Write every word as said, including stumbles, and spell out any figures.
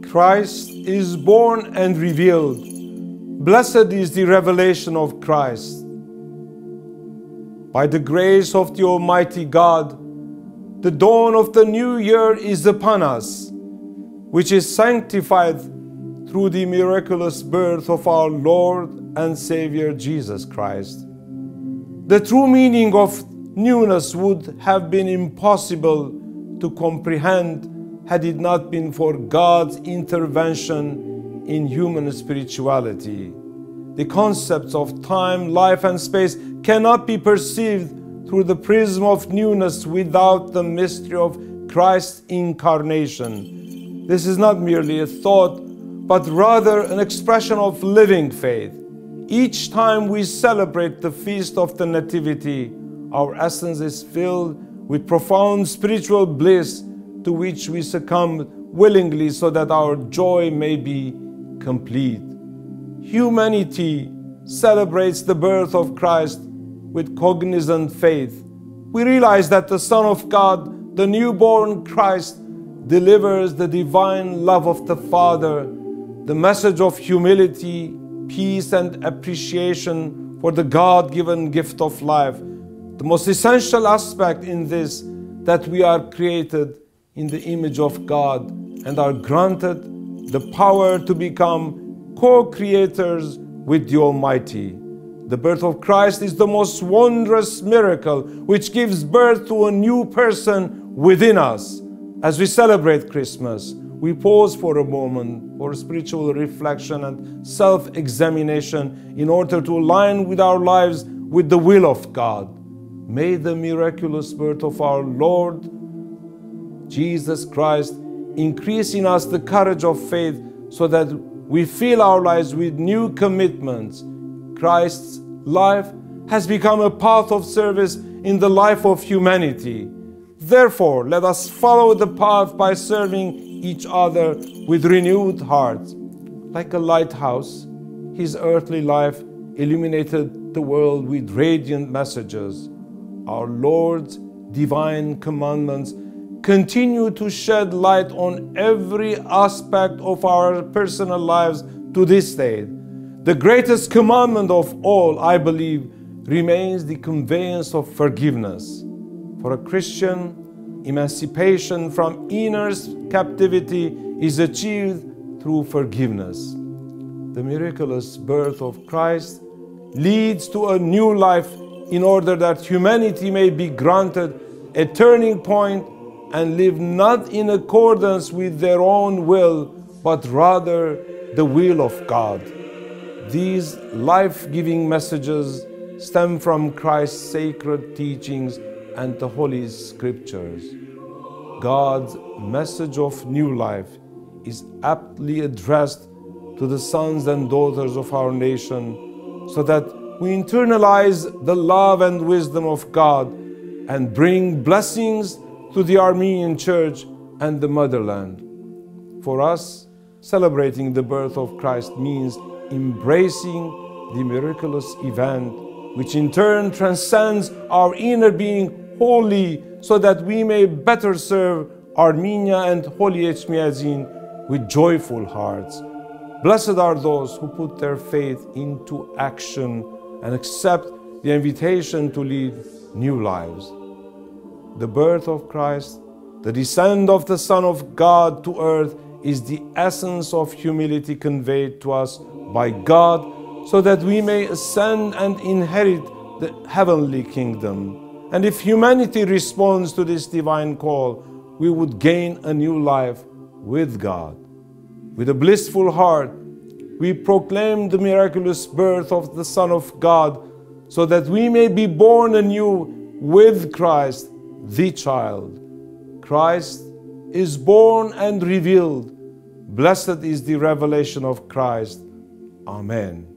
Christ is born and revealed. Blessed is the revelation of Christ. By the grace of the Almighty God, the dawn of the new year is upon us, which is sanctified through the miraculous birth of our Lord and Savior Jesus Christ. The true meaning of newness would have been impossible to comprehend had it not been for God's intervention in human spirituality. The concepts of time, life, and space cannot be perceived through the prism of newness without the mystery of Christ's incarnation. This is not merely a thought, but rather an expression of living faith. Each time we celebrate the feast of the Nativity, our essence is filled with profound spiritual bliss to which we succumb willingly so that our joy may be complete. Humanity celebrates the birth of Christ with cognizant faith. We realize that the Son of God, the newborn Christ, delivers the divine love of the Father, the message of humility, peace, and appreciation for the God-given gift of life. The most essential aspect in this, that we are created in the image of God and are granted the power to become co-creators with the Almighty. The birth of Christ is the most wondrous miracle which gives birth to a new person within us. As we celebrate Christmas, we pause for a moment for spiritual reflection and self-examination in order to align with our lives with the will of God. May the miraculous birth of our Lord Jesus Christ increase in us the courage of faith so that we fill our lives with new commitments. Christ's life has become a path of service in the life of humanity. Therefore, let us follow the path by serving each other with renewed hearts. Like a lighthouse, his earthly life illuminated the world with radiant messages. Our Lord's divine commandments continue to shed light on every aspect of our personal lives to this day. The greatest commandment of all, I believe, remains the conveyance of forgiveness. For a Christian, emancipation from inner captivity is achieved through forgiveness. The miraculous birth of Christ leads to a new life in order that humanity may be granted a turning point and live not in accordance with their own will, but rather the will of God. These life-giving messages stem from Christ's sacred teachings and the Holy Scriptures. God's message of new life is aptly addressed to the sons and daughters of our nation, so that we internalize the love and wisdom of God and bring blessings to the Armenian Church and the motherland. For us, celebrating the birth of Christ means embracing the miraculous event, which in turn transcends our inner being wholly, so that we may better serve Armenia and Holy Echmiadzin with joyful hearts. Blessed are those who put their faith into action and accept the invitation to lead new lives. The birth of Christ, the descent of the Son of God to earth, is the essence of humility conveyed to us by God, so that we may ascend and inherit the heavenly kingdom. And if humanity responds to this divine call, we would gain a new life with God. With a blissful heart, we proclaim the miraculous birth of the Son of God, so that we may be born anew with Christ, the child. Christ is born and revealed. Blessed is the revelation of Christ. Amen.